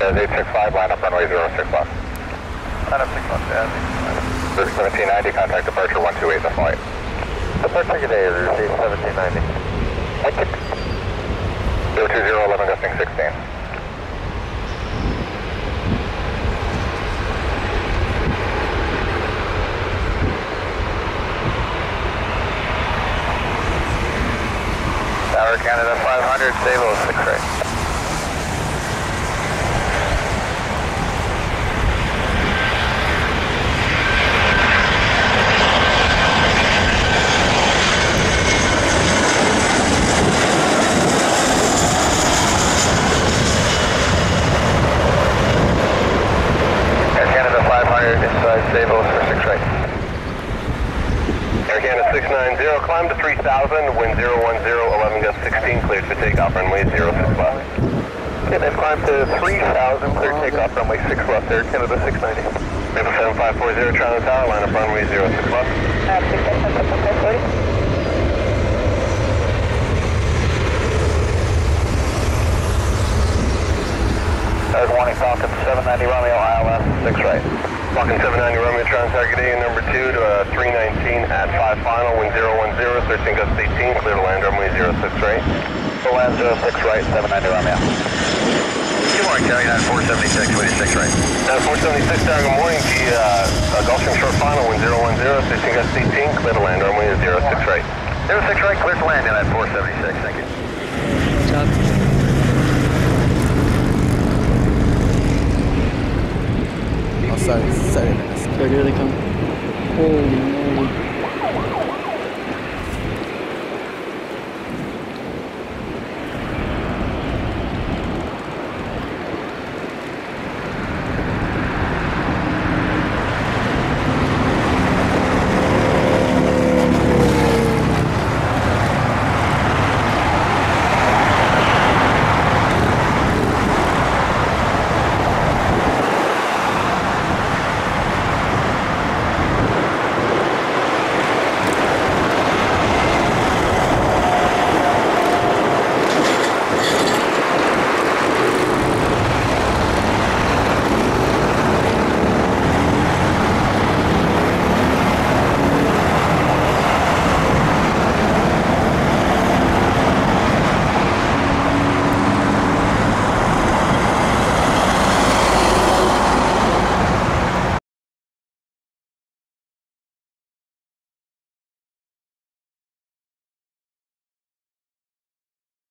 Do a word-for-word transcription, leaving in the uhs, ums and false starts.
There's eight six five, line up runway zero six left. Line up six left, yeah. There's seventeen ninety, contact departure one two eight in the flight. Departure today, receive seventeen ninety. zero two zero, eleven gusting sixteen. Tower Canada five hundred, Sable six right. Air Canada five hundred, inside Sable for six right. Air Canada six nine zero, climb to three thousand, wind zero one zero, eleven gust sixteen, cleared for takeoff, runway zero six left. Okay, they've climbed to three thousand, clear takeoff, runway six left, Air Canada six ninety. Maple seven five four zero, Toronto Tower, line up runway zero six left. Uh, six seven seven seven forty. There's warning Falcon seven ninety Romeo, I L S six right. Falcon seven ninety Romeo, Toronto target A number two to uh, three nineteen at five final, wind zero one zero, thirteen gust eighteen, clear to land runway zero six right. Full land zero six right, seven ninety Romeo. Good morning, Terry, nine four seventy-six, wind six right. nine four seventy-six, Tower, good morning, G, uh, uh, Gulfstream short final, wind zero one zero, thirteen gust eighteen, clear to land runway zero six right. zero six right, clear to land in at four seventy-six, thank you. Good job. Oh, sorry, sorry. Right here they come. Holy moly.